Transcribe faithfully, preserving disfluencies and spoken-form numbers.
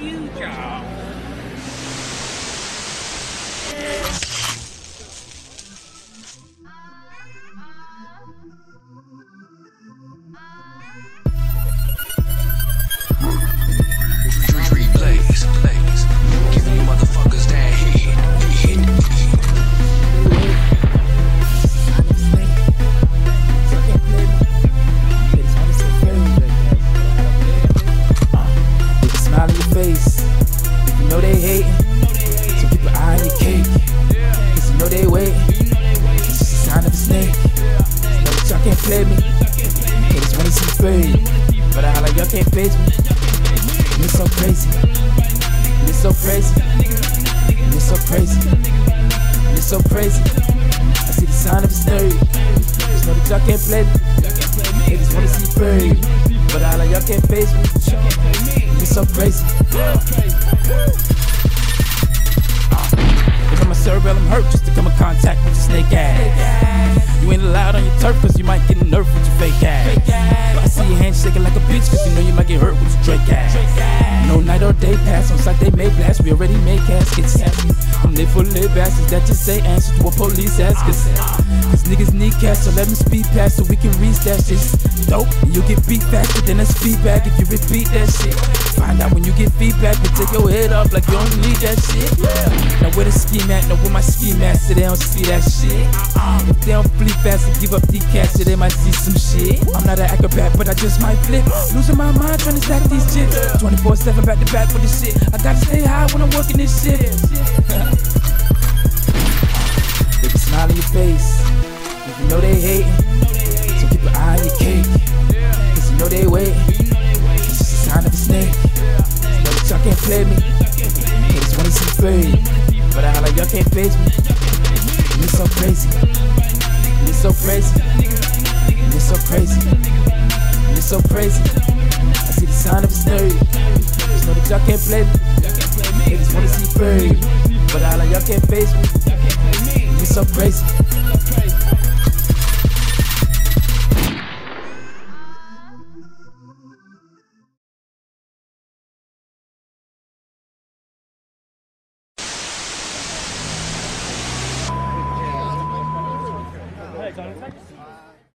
future. Free Blaze, Blaze, giving you motherfuckers that heat, heat, heat. They can smile in your face, you know they hating. Some people eyeing your cake, cause you know they waiting. It's just a sign of a snake. You know that y'all can't play me. They just wanna see fade, but I holla, y'all can't face me. You're so crazy, you're so crazy, you're so crazy, you're so crazy. I see the sign of a snake. Just know that y'all can't play me. They just wanna see fade, but I holla, y'all can't face me. You're so crazy. If I'm a cerebellum hurt just to come in contact with your snake ass. You ain't allowed on your turf cause you might get nerfed with your fake ass. I see your hands shaking like a bitch cause you know you might get hurt with your Drake ass. No night or day pass, on site they may blast, we already made caskets. I'm lit for lit bastards that just say answer to a police ask us. Cause niggas need cash, so let me speed past so we can reach that shit. Dope, and you get beat faster, then that's feedback if you repeat that shit. Find out when you get feedback, but take your head up like you don't need that shit. Now where the scheme at, know where my scheme at, so they don't see that shit. If they don't flee fast and give up the cash, so they might see some shit. I'm not an acrobat, but I just might flip. Losing my mind trying to stack these chips. twenty-four seven back to back for this shit. I gotta stay high when I'm working this shit. They can smile in your face, if you know they hating. Some people eyeing your cake, cause you know they waiting. It's just a sign of a snake. You know that y'all can't play me. They just wanna see fade, but I holla, y'all can't face me. You're so crazy, you're so crazy, you're so crazy, you're so crazy. I see the sign of a snake. Just know that y'all can't play me. They just wanna see fade, but I holla, y'all can't face me. You're so crazy.